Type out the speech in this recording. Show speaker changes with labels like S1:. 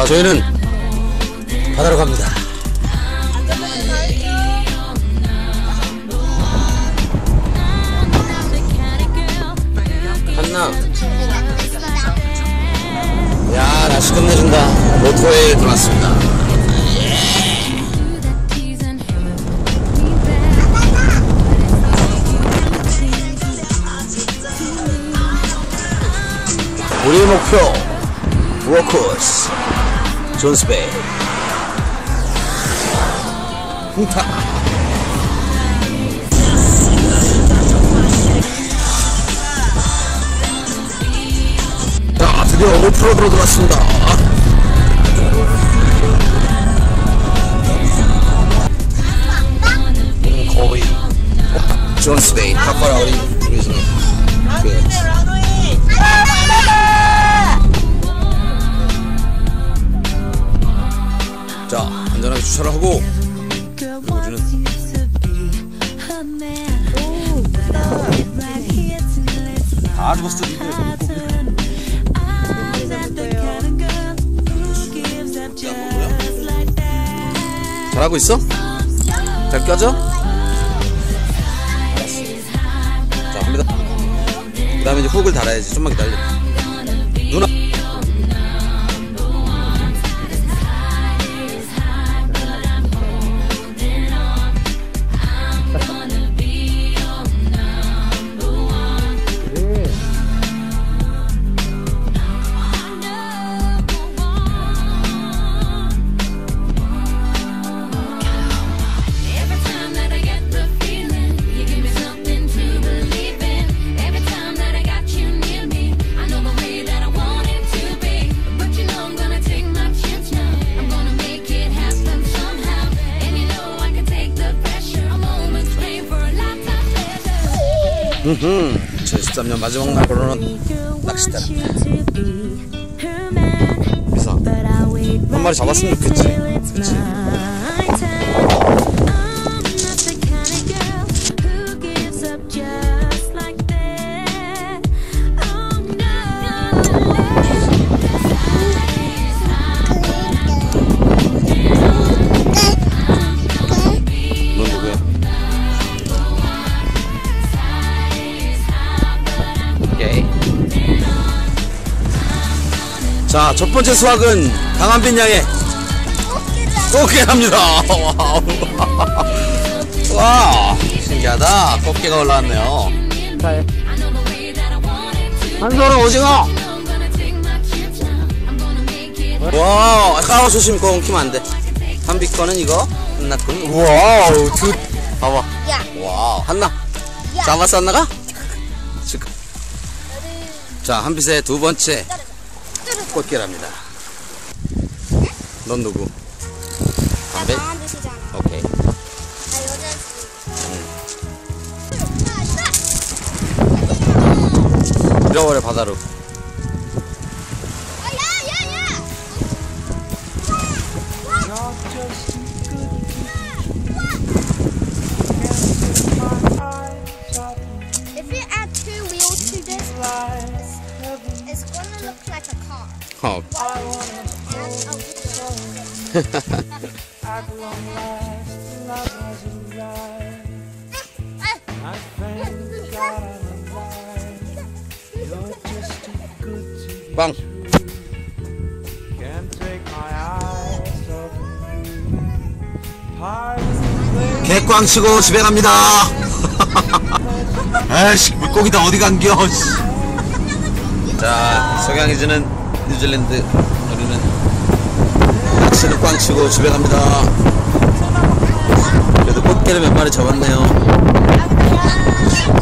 S1: 저희는 바다로 갑니다. 한나, 야, 날씨 끝내준다. 로토에 들어왔습니다. 우리의 목표 워커스 존스베이 풍타. 자, 드디어 오프로드로 들어왔습니다. 거의 존스베이 탑바라 우리 중에 자, 안전하게 주차를 하고, 그리고 우리는 다 죽었어. 잘하고 있어? 잘 껴져? 알았어. 자, 갑니다. 그 다음에 이제 훅을 달아야지. 좀만 기다려. 누나. 제 13년 마지막 날 걸어놓은 낚싯대랍니다. 미사 한 마리 잡았으면 좋겠지. 그치? 자, 첫 번째 수확은 강한빈 양의 꽃게랍니다. 와, 신기하다. 꽃게가 올라왔네요. 한솔은 오징어. 와, 까워 조심. 그거 엉키면 안 돼. 한비 거는 이거 끝났군. 와우, 봐봐. 와우, 한나. 잡았어, 한나가? 지금. 자, 한빛의 두 번째 꽃게랍니다. 넌 누구? 담배? 오케이. 밀어버려 바다로.
S2: It's gonna look like a car.
S1: 어. 빵. 개꽝 치고 집에 갑니다. 아이씨, 물고기다 어디 간겨. 자, 석양이즈는 뉴질랜드, 우리는 낚시를 꽝 치고 집에 갑니다. 그래도 꽃게를 몇 마리 잡았네요.